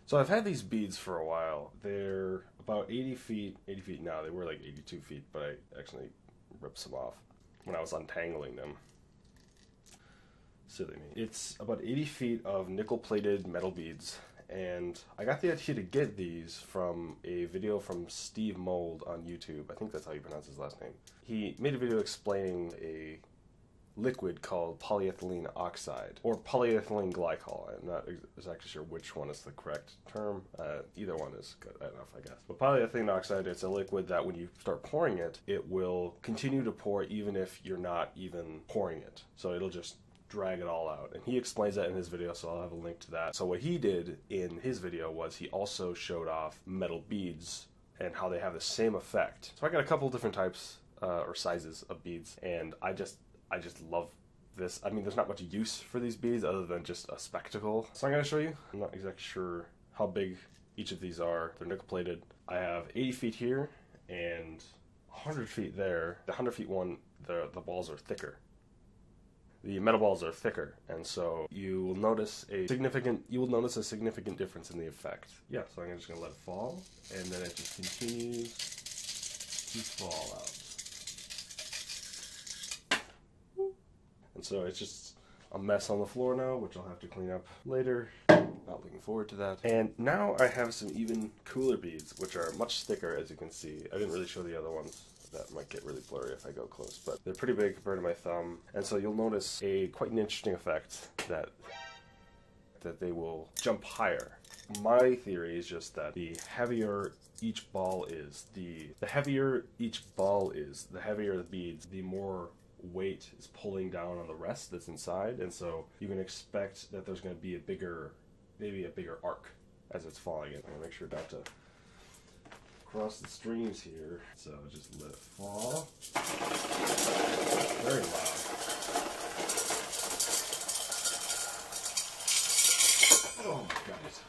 So I've had these beads for a while. They're about 80 feet now. They were like 82 feet, but I actually ripped some off when I was untangling them. Silly me. It's about 80 feet of nickel-plated metal beads, and I got the idea to get these from a video from Steve Mould on YouTube. I think that's how you pronounce his last name. He made a video explaining a liquid called polyethylene oxide, or polyethylene glycol. I'm not exactly sure which one is the correct term. Either one is good enough, I guess. But polyethylene oxide, it's a liquid that when you start pouring it, it will continue to pour even if you're not even pouring it. So it'll just drag it all out. And he explains that in his video, so I'll have a link to that. So what he did in his video was he also showed off metal beads and how they have the same effect. So I got a couple different types or sizes of beads, and I just love this. I mean, there's not much use for these beads other than just a spectacle. So I'm going to show you. I'm not exactly sure how big each of these are. They're nickel plated. I have 80 feet here and 100 feet there. The 100 feet one, the balls are thicker. The metal balls are thicker, and so you will notice a significant difference in the effect. Yeah, so I'm just going to let it fall, and then it just continues to fall out. And so it's just a mess on the floor now, which I'll have to clean up later. Not looking forward to that. And now I have some even cooler beads, which are much thicker, as you can see. I didn't really show the other ones. That might get really blurry if I go close, but they're pretty big compared to my thumb. And so you'll notice quite an interesting effect that they will jump higher. My theory is just that the heavier each ball is, the heavier each ball is, the heavier the beads, the more weight is pulling down on the rest that's inside. And so you can expect that there's going to be maybe a bigger arc as it's falling in. I'm going to make sure not to cross the streams here, so just let it fall. Very loud. Oh my goodness.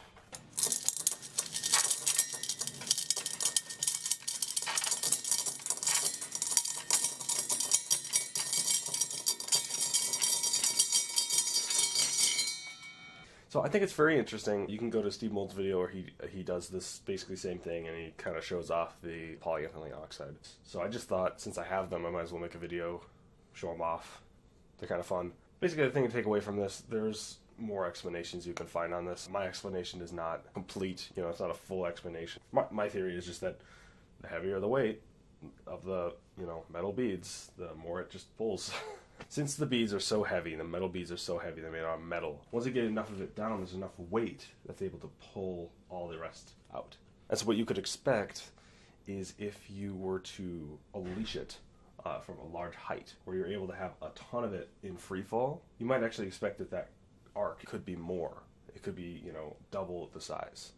So I think it's very interesting. You can go to Steve Mould's video where he does this basically same thing, and he kind of shows off the polyethylene oxide. So I just thought, since I have them, I might as well make a video, show them off. They're kind of fun. Basically, the thing to take away from this, there's more explanations you can find on this. My explanation is not complete. You know, it's not a full explanation. My theory is just that the heavier the weight of the, metal beads, the more it just pulls. Since the beads are so heavy, the metal beads are so heavy, they're made out of metal. Once you get enough of it down, there's enough weight that's able to pull all the rest out. And so what you could expect is if you were to unleash it from a large height, where you're able to have a ton of it in free fall, you might actually expect that arc could be more. It could be, double the size.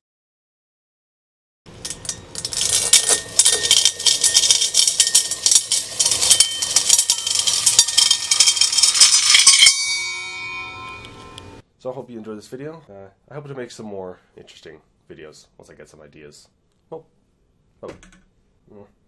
So I hope you enjoyed this video. I hope to make some more interesting videos once I get some ideas. Oh.